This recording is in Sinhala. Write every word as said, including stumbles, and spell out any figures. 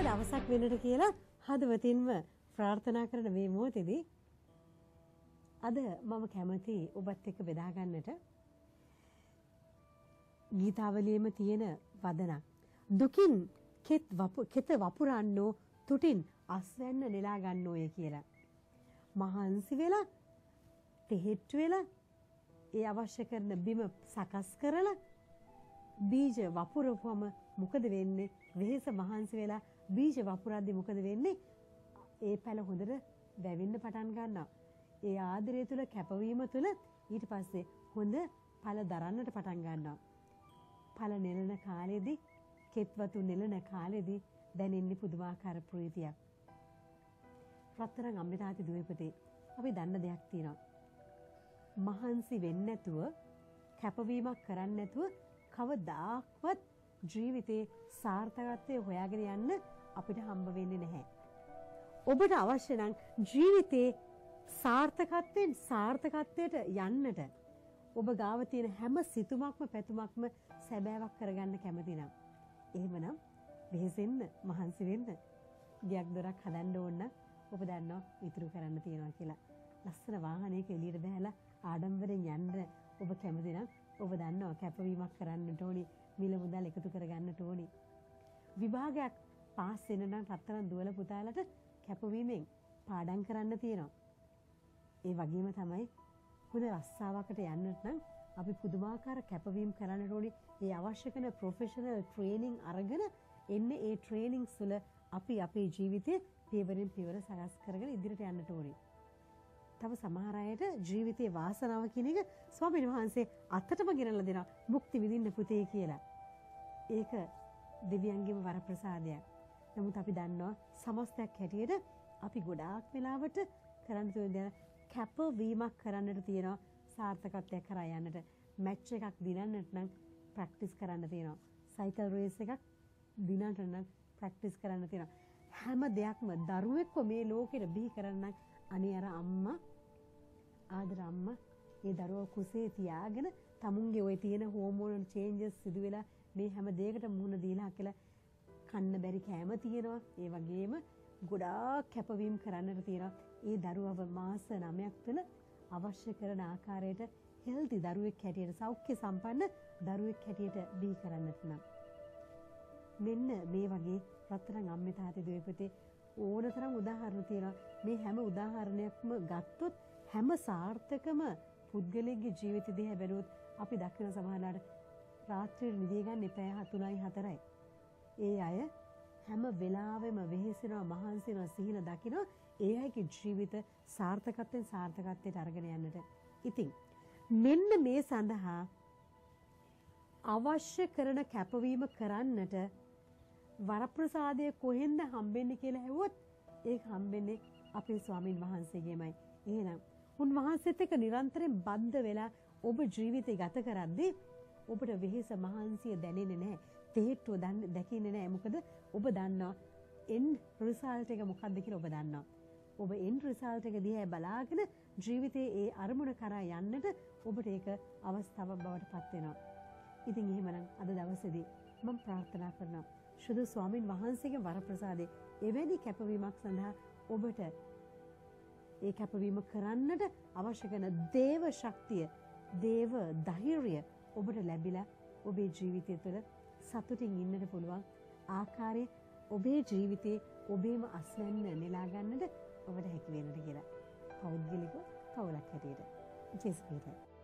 දවසක් වෙනට කියලා හදවතින්ම ප්‍රාර්ථනා කරන මේ මොහොතේදී අද මම කැමති ඔබත් එක්ක බෙදා ගන්නට ගීතාවලියේම තියෙන වදනක්. දුකින් කෙත් වපු කෙත වපුරන්නෝ තුටින් අස්වැන්න නෙලා ගන්නෝය කියලා. මහන්සි වෙලා තෙහෙට්ටු වෙලා ඒ අවශ්‍ය කරන බිම සකස් කරලා බීජ වපුරපුවම මොකද වෙන්නේ? වෙහෙස මහන්සි වෙලා බීජ වපුරද්දි මොකද වෙන්නේ? ඒ පැල හොඳට වැවෙන්න පටන් ගන්නවා. ඒ ආදරය තුල කැපවීම තුල ඊට පස්සේ හොඳ ඵල දරන්නට පටන් ගන්නවා. ඵල නෙලන කාලෙදී කෙත්වතු නෙලන කාලෙදී දැනෙන්නේ පුදුමාකාර ප්‍රීතියක්. රත්තරන් අම්බිතාති දුවේපතේ අපි දන්න දෙයක් තියෙනවා. මහන්සි වෙන්නේ නැතුව කැපවීමක් කරන්නේ නැතුව කවදාවත් ජීවිතේ සාර්ථකත්වය හොයාගෙන යන්න අපිට හම්බ වෙන්නේ නැහැ. ඔබට අවශ්‍ය නම් ජීවිතේ සාර්ථකත්වයෙන් සාර්ථකත්වයට යන්නට ඔබ ගාව තියෙන හැම සිතුමක්ම පැතුමක්ම සැබෑවක් කරගන්න කැමති නම් එහෙමනම් වෙහෙසෙන්න මහන්සි වෙන්න ගියක් දොරක් හදන්න ඕන නම් ඔබ දන්නවා ඉතුරු කරන්න තියනවා කියලා. ලස්සන වාහනයක එළියට බහැලා ආඩම්බරෙන් යන්න ඔබ කැමති නම් ඔබ දන්නවා කැපවීමක් කරන්නට ඕනි, මිල මුදල් එකතු කරගන්නට ඕනි. විභාගයක් පාස් වෙන නම් රත්තරන් දුවල පුතාලට කැපවීමෙන් පාඩම් කරන්න තියෙනවා. ඒ වගේම තමයි හොඳ රස්සාවකට යන්නට නම් අපි පුදුමාකාර කැපවීම් කරන්නට ඕනි. ඒ අවශ්‍ය කරන ප්‍රොෆෙෂනල් ට්‍රේනින් අරගෙන එන්නේ ඒ ට්‍රේනින්ග්ස් වල අපි අපේ ජීවිතේ පියවරෙන් පියවර සකස් කරගෙන ඉදිරියට යන්නට ඕනි. තව සමහර අයට ජීවිතයේ වාසනාව කියන එක ස්වාමීන් වහන්සේ අතටම ගෙනල්ලා දෙනවා මුක්ති විඳින්න පුතේ කියලා. ඒක දෙවියන්ගේම වරප්‍රසාදයක්. නමුත් අපි දන්නවා සමස්තයක් හැටියට අපි ගොඩාක් වෙලාවට කරන්න තියෙන කැපවීමක් කරන්නට තියෙනවා සාර්ථකත්වයක් කරා යන්නට. මැච් එකක් දිනන්නට නම් ප්‍රැක්ටිස් කරන්න තියෙනවා. සයිකල් රේස් එකක් දිනන්නට නම් ප්‍රැක්ටිස් කරන්න තියෙනවා. හැම දෙයක්ම දරුවෙක්ව මේ ලෝකෙට බිහි කරන්න අනේ අර අම්මා ආදර අම්මා ඒ දරුවෝ කුසේ තියාගෙන තමුන්ගේ ওই තියෙන හෝමෝනල් චේන්ජස් සිදු වෙලා මේ හැම දෙයකටම මුහුණ දීලා කියලා කන්න බැරි කෑම තියෙනවා. ඒ වගේම ගොඩාක් කැපවීම කරන්නට තියෙනවා. ඒ දරුවව මාස නවයක් තුළ අවශ්‍ය කරන ආකාරයට හෙල්ති දරුවෙක් හැටියට සෞඛ්‍ය සම්පන්න දරුවෙක් හැටියට බිහි කරන්නට නම් මෙන්න මේ වගේ රත්තරන් අම්මේ තාත්තේ දුවේපතේ ඕනතරම් උදාහරණ තියෙනවා. මේ හැම උදාහරණයක්ම ගත්තොත් හැම සාර්ථකම පුද්ගලයෙක්ගේ ජීවිත දිහා බැලුවොත් අපි දකින සමහරලාට රාත්‍රියේ නිදි ගන්න පැය හතුනයි හතරයි. ඒ අය හැම වෙලාවෙම වෙහෙසෙනවා, මහන්සිනවා, සිහින දකිනවා. ඒ අයගේ ජීවිත සාර්ථකත්වයෙන් සාර්ථකත්වයට අරගෙන යන්නට. ඉතින් මෙන්න මේ සඳහා අවශ්‍ය කරන කැපවීම කරන්නට වරප්‍රසාදය කොහෙන්ද හම්බෙන්නේ කියලා හෙව්වොත් ඒක හම්බෙන්නේ අපේ ස්වාමින් වහන්සේගෙමයි. එහෙනම් උන්වහන්සේත් එක්ක නිරන්තරයෙන් බද්ධ වෙලා ඔබ ජීවිතය ගත කරද්දී ඔබට වෙහෙස මහන්සිය දැනෙන්නේ නැහැ. තේට්ටුව දැකෙන්නේ නැහැ. මොකද ඔබ දන්නවා එන්ඩ් රිසල්ට් එක මොකක්ද කියලා ඔබ දන්නවා. ඔබ එන්ඩ් රිසල්ට් එක දිහා බලාගෙන ජීවිතයේ ඒ අරමුණ කරා යන්නට ඔබට ඒක අවස්ථාවක් බවට පත් වෙනවා. ඉතින් එහෙමනම් අද දවසේදී මම ප්‍රාර්ථනා කරනවා ශුද්ධ ස්වාමින් වහන්සේගේ වරප්‍රසාදේ එවැනි කැපවීමක් සඳහා ඔබට ඒ කැපවීම කරන්නට අවශ්‍ය කරන දේව ශක්තිය, දේව ධෛර්යය ඔබට ලැබිලා ඔබේ ජීවිතය තුළ සතුටින් ඉන්නට පුළුවන් ආකාරයේ ඔබේ ජීවිතේ ඔබේම අස්වැන්න නෙලා ගන්නට ඔබට හැකි වෙනට කියලා. පෞද්ගලික කවුලක් හැටියට. ජෙස්පීට